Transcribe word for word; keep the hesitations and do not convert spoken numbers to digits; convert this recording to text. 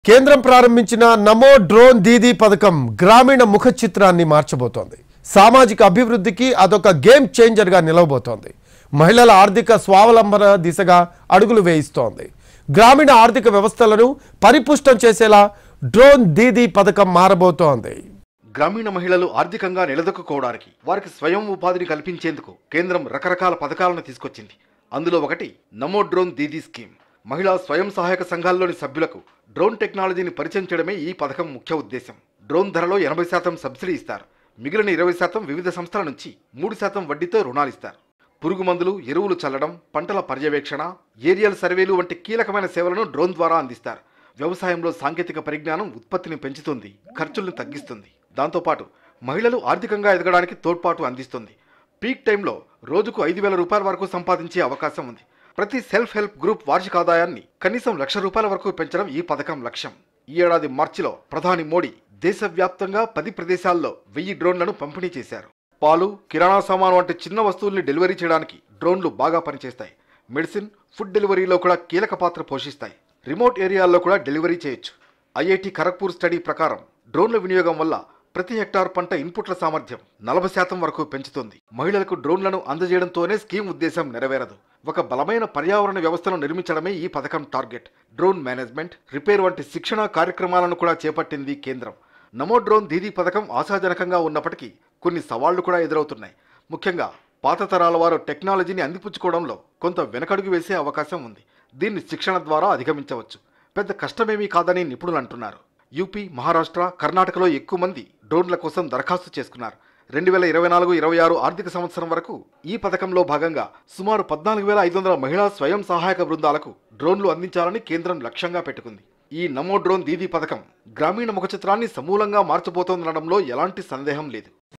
కేంద్రం ప్రారంభించిన నమో డ్రోన్ దీదీ పథకం గ్రామీణ ముఖ చిత్రాన్ని మార్చబోతోంది. సామాజిక అభివృద్ధికి అదొక గేమ్ చేంజర్ గా నిలవబోతోంది. మహిళల ఆర్థిక స్వావలంబన దిశగా అడుగులు వేయిస్తోంది. గ్రామీణ ఆర్థిక వ్యవస్థలను పరిపుష్టం చేసేలా డ్రోన్ దీదీ పథకం మారబోతోంది. గ్రామీణ మహిళలు ఆర్థికంగా నిలదొక్కుకోవడానికి వారికి స్వయం ఉపాధిని కల్పించేందుకు కేంద్రం రకరకాల పథకాలను తీసుకొచ్చింది. అందులో ఒకటి నమో డ్రోన్ దీదీ స్కీమ్. మహిళా స్వయం సహాయక సంఘాల్లోని సభ్యులకు డ్రోన్ టెక్నాలజీని పరిచయం చేయడమే ఈ పథకం ముఖ్య ఉద్దేశం. డ్రోన్ ధరలో ఎనభై శాతం సబ్సిడీ ఇస్తారు. మిగిలిన ఇరవై శాతం వివిధ సంస్థల నుంచి మూడు శాతం వడ్డీతో రుణాలిస్తారు. పురుగు మందులు, ఎరువులు చల్లడం, పంటల పర్యవేక్షణ, ఏరియల్ సర్వేలు వంటి కీలకమైన సేవలను డ్రోన్ ద్వారా అందిస్తారు. వ్యవసాయంలో సాంకేతిక పరిజ్ఞానం ఉత్పత్తిని పెంచుతుంది, ఖర్చులను తగ్గిస్తుంది. దాంతోపాటు మహిళలు ఆర్థికంగా ఎదగడానికి తోడ్పాటు అందిస్తుంది. పీక్ టైంలో రోజుకు ఐదు వేల రూపాయల వరకు సంపాదించే అవకాశం ఉంది. ప్రతి సెల్ఫ్ హెల్ప్ గ్రూప్ వార్షిక ఆదాయాన్ని కనీసం లక్ష రూపాయల వరకు పెంచడం ఈ పథకం లక్ష్యం. ఈ ఏడాది మార్చిలో ప్రధాని మోడీ దేశవ్యాప్తంగా పది ప్రదేశాల్లో వెయ్యి డ్రోన్లను పంపిణీ చేశారు. పాలు, కిరాణా సామాను వంటి చిన్న వస్తువుల్ని డెలివరీ చేయడానికి డ్రోన్లు బాగా పనిచేస్తాయి. మెడిసిన్, ఫుడ్ డెలివరీలో కూడా కీలక పాత్ర పోషిస్తాయి. రిమోట్ ఏరియాల్లో కూడా డెలివరీ చేయొచ్చు. ఐఐటి ఖరగ్పూర్ స్టడీ ప్రకారం డ్రోన్ల వినియోగం వల్ల ప్రతి హెక్టార్ పంట ఇన్పుట్ల సామర్థ్యం నలభై శాతం వరకు పెంచుతుంది. మహిళలకు డ్రోన్లను అందజేయడంతోనే స్కీమ్ ఉద్దేశం నెరవేరదు. ఒక బలమైన పర్యావరణ వ్యవస్థను నిర్మించడమే ఈ పథకం టార్గెట్. డ్రోన్ మేనేజ్మెంట్, రిపేర్ వంటి శిక్షణ కార్యక్రమాలను కూడా చేపట్టింది కేంద్రం. నమో డ్రోన్ దీదీ పథకం ఆశాజనకంగా ఉన్నప్పటికీ కొన్ని సవాళ్లు కూడా ఎదురవుతున్నాయి. ముఖ్యంగా పాత తరాల వారు టెక్నాలజీని అందిపుచ్చుకోవడంలో కొంత వెనకడుగు వేసే అవకాశం ఉంది. దీన్ని శిక్షణ ద్వారా అధిగమించవచ్చు. పెద్ద కష్టమేమీ కాదని నిపుణులు అంటున్నారు. యూపీ, మహారాష్ట్ర, కర్ణాటకలో ఎక్కువ మంది డ్రోన్ల కోసం దరఖాస్తు చేసుకున్నారు. రెండు వేల ఇరవై నాలుగు ఇరవై ఆరు ఆర్థిక సంవత్సరం వరకు ఈ పథకంలో భాగంగా సుమారు పద్నాలుగు వేల ఐదు వందల మహిళా స్వయం సహాయక బృందాలకు డ్రోన్లు అందించాలని కేంద్రం లక్ష్యంగా పెట్టుకుంది. ఈ నమో డ్రోన్ దీదీ పథకం గ్రామీణ ముఖ చిత్రాన్ని సమూలంగా మార్చబోతోందనడంలో ఎలాంటి సందేహం లేదు.